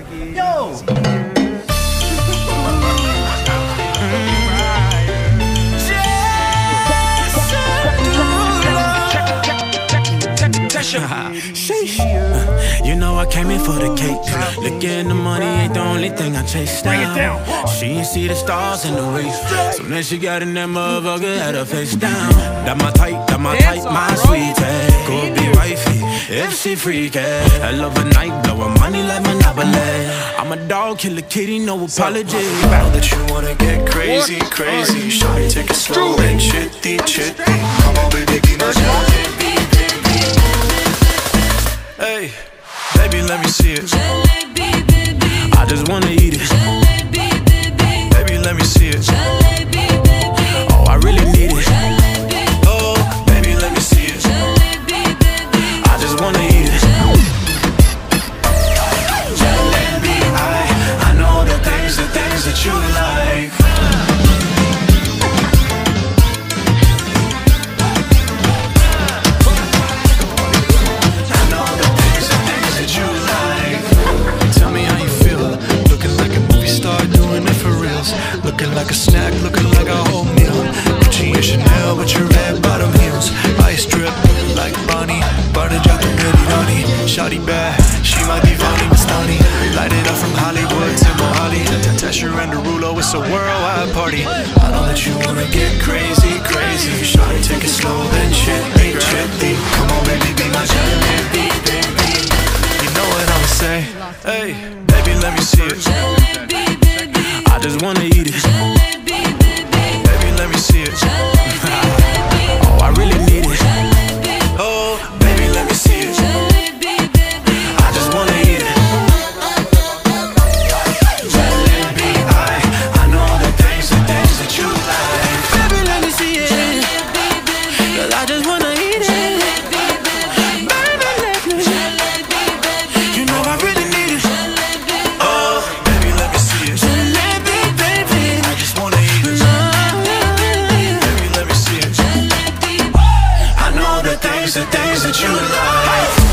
Yo! Sheesh. You know I came in for the cake. Looking the money ain't the only thing I chase down. She ain't see the stars in the race, so then she got in that motherfucker, had her face down. That my type, my sweetie. Could be wifey if she freaky. I love a night, blow her money like Monopoly. I'm a dog, kill a kitty, no apology. Now that you wanna get crazy, crazy, Shawty, take it slow and chitty, chitty. Come on, baby, be my jalebi, baby. Hey, baby, let me see it. Jalebi, baby. I just wanna eat it. Jalebi, baby. Baby, let me see it. Jalebi, baby. Oh, I really need it. Jalebi. Oh, baby, let me see it. Jalebi, baby. I just wanna eat it. Jalebi, I know the things that you like. I know the things that you like. Tell me how you feel. Looking like a movie star, doing it for reals. Looking like a snack, looking like a whole meal. Gucci and Chanel with your red bottom heels. Ice drip like Bonnie, burning out the nitty nutty. Shawty bad, she might be Vonnie Mastani. Light it up from Hollywood to Mohali. Tesher and Derulo, it's a worldwide party. I know that you wanna get crazy, crazy. Shawty, take it slow, then chitty, chitty. Come on, baby, be my jalebi, baby. You know what I'ma say? Hey, baby, let me see it. Jalebi, baby. I just wanna eat it. Jalebi, baby. Baby, let me see it. Oh, I really need it. Oh, baby, let me see it. I just wanna eat it. Jalebi, I know the things that you like. Baby, let me see it. Cause I just wanna eat it. Baby, let me. You know I really need it. Oh, baby, let me see it. Jalebi, baby. I just wanna eat it. Baby, let me see it. I know the things that you like.